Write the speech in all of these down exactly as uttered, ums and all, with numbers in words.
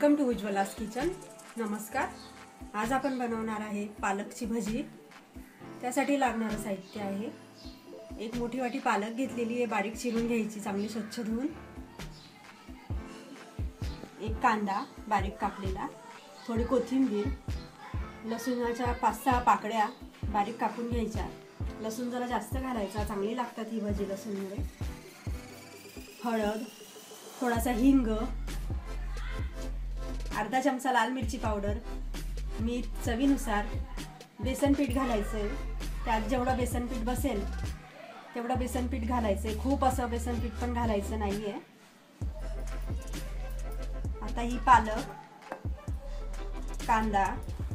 Welcome to उज्ज्वलास kitchen. नमस्कार। आज आपण बनवणार आहे पालकची भजी। त्यासाठी लागणारे साहित्य आहे एक मोठी वाटी पालक घेतलेली आहे, बारीक चिरून घ्यायची, चांगली स्वच्छ धुवून। एक कांदा बारीक कापलेला, थोडी कोथिंबीर, लसूणाच्या पाच सहा पाकळ्या बारीक कापून घ्यायच्या। लसूण जरा जास्त घालायचा, चांगली लागतात ही भजी लसूणमुळे। हळद, थोडासा हिंग, अर्धा चमचा लाल मिरची पावडर, मीठ चवीनुसार, बेसन पीठ घालायचे। त्यात जेवढं बेसन पीठ बसेल तेवढं बेसन पीठ घालायचे, खूप असं बेसन पीठ पण घालायचं नाहीये। आता ही पालक, कांदा,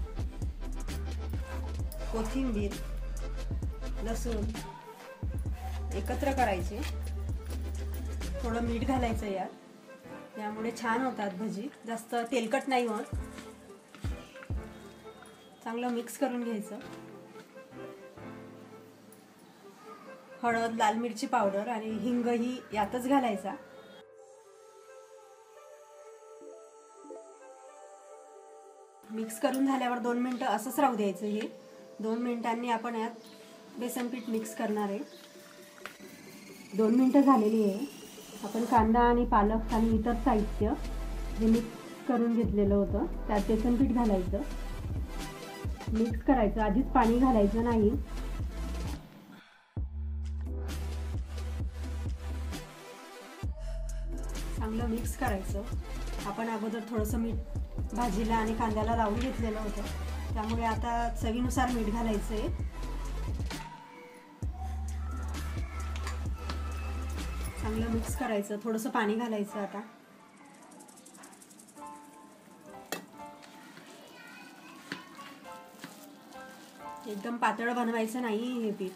कोथिंबीर, लसूण एकत्र करायचे। थोडं मीठ घालायचं यात, यामुळे छान होतात भजी, जास्त तेलकट नाही होत। चांगलं मिक्स करून घ्यायचं। हळद, लाल मिरची पावडर आणि हिंग ही यातच घालायचा। मिक्स करून झाल्यावर दोन मिनिटं असंच राहू द्यायचं। हे दोन मिनिटांनी आपण यात बेसन पीठ मिक्स करणार आहे। दोन मिनिटं झालेली आहे। आपण कांदा आणि पालक आणि इतर साहित्य जे मिक्स करून घेतलेलं होतं त्यात बेसन पीठ घालायचं, मिक्स करायचं। आधीच पाणी घालायचं नाही। चांगलं मिक्स करायचं। आपण अगोदर थोडंसं मीठ भाजीला आणि कांद्याला लावून घेतलेलं होतं, त्यामुळे आता चवीनुसार मीठ घालायचं आहे। चांगलं मिक्स करायचं, थोडंसं पाणी घालायचं। आता एकदम पातळ बनवायचं नाही हे पीठ।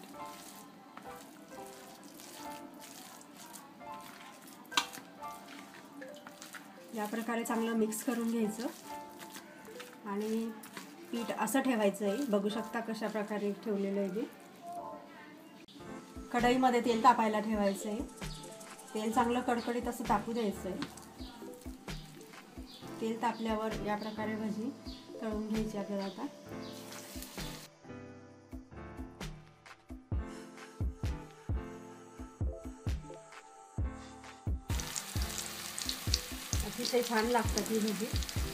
या प्रकारे चांगलं मिक्स करून घ्यायचं आणि पीठ असं ठेवायचं आहे। बघू शकता कशा प्रकारे ठेवलेलं आहे ते। कढईमध्ये तेल तापायला ठेवायचं आहे। तेल चांगलं कडकडीत असं तापू द्यायचं आहे। तेल तापल्यावर या प्रकारे भजी तळून घ्यायची आपल्याला। आता अतिशय छान लागतात ही भजी।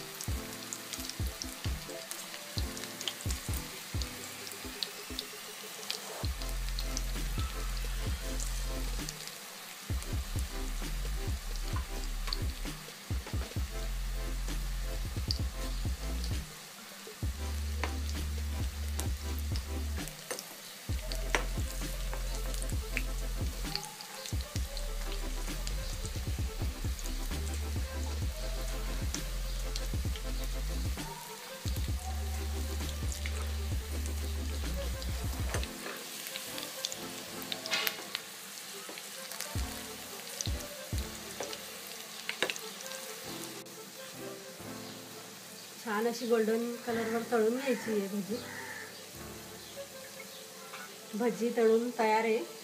छान अशी गोल्डन कलरवर तळून घ्यायची आहे भजी। भजी तळून तयार आहे।